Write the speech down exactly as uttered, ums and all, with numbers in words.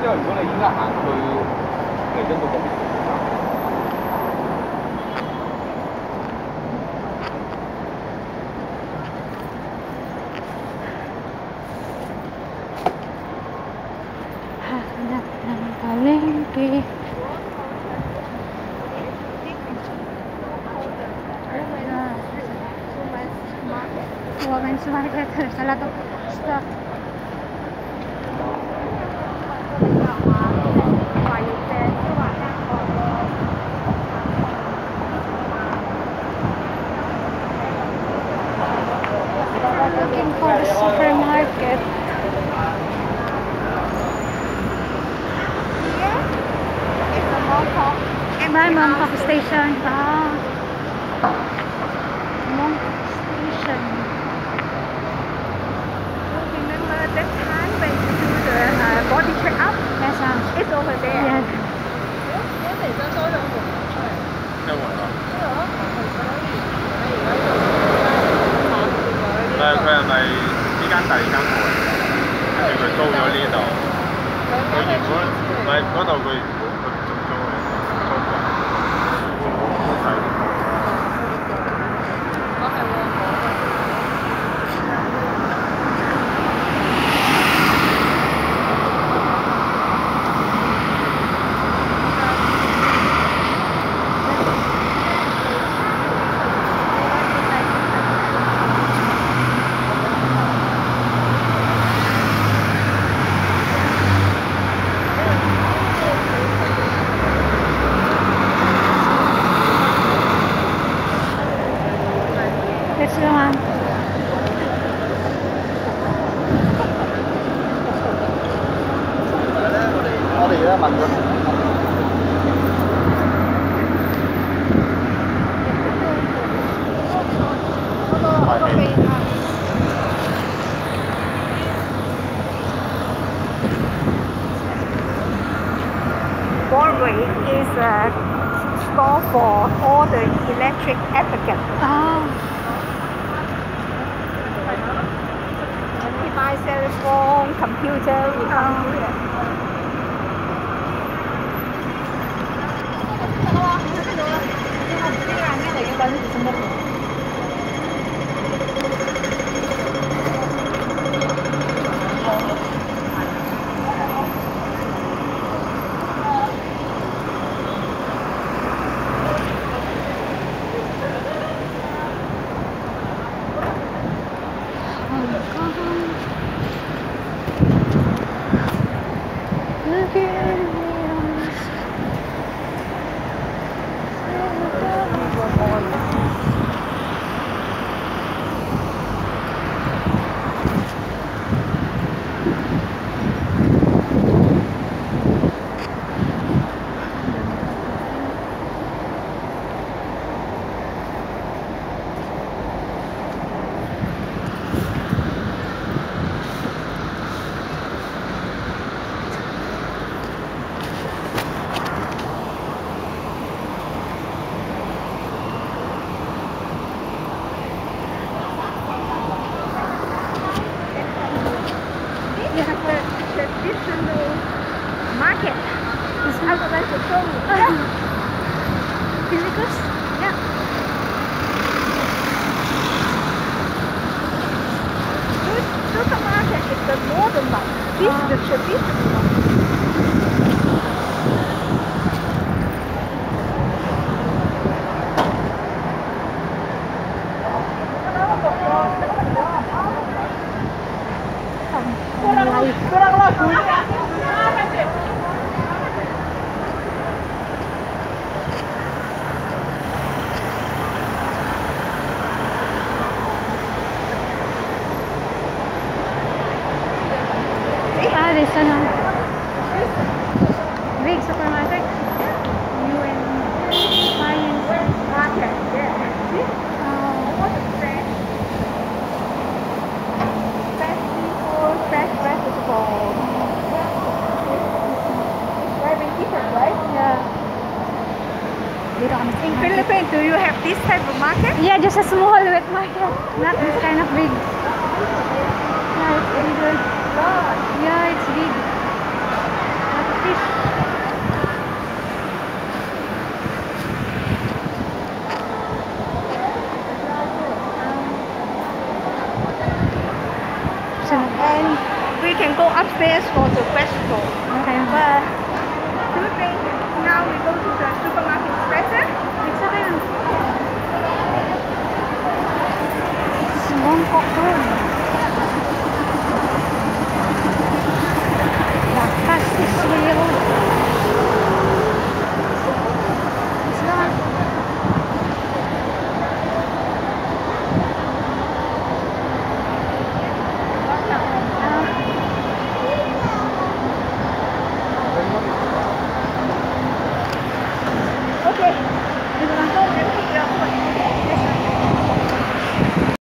為如果你依家行去彌敦道嗰邊， hanap ng palengke. Women's market. There's a lot of stuff. Looking for a supermarket. Here is the Mongkok. By Mongkok Station. Ah. Mongkok Station. Remember that time when you do the uh, body check-up? Yes, uh, It's over there. yes. 誒佢係咪呢間第二間鋪嚟㗎？跟住佢租咗呢度，佢原本唔係嗰度佢原本佢唔租租嘅，租過。好細。 Let's go on. Broadway is a store for all the electric applicants. Oh. When we buy cell phone, computer, we come here. Traditional market. I would like to show you. Yeah. Physicals? Yeah. This supermarket is the modern one. This is the traditional one. Ah, this one. Big supermarket. U N Science Market, yeah. This Oh. all the fresh, fresh seafood, fresh vegetables. Very different, right? Yeah. Dito kami sa In market. Philippines, do you have this type of market? Yeah, just a small wet market. Not this kind of big. Yeah, it's bigger. God. Yeah, it's big. But optional. And we can go upstairs for the vegetable. Okay. But do you think now we go to the supermarket is better? It's okay. It's one cock room.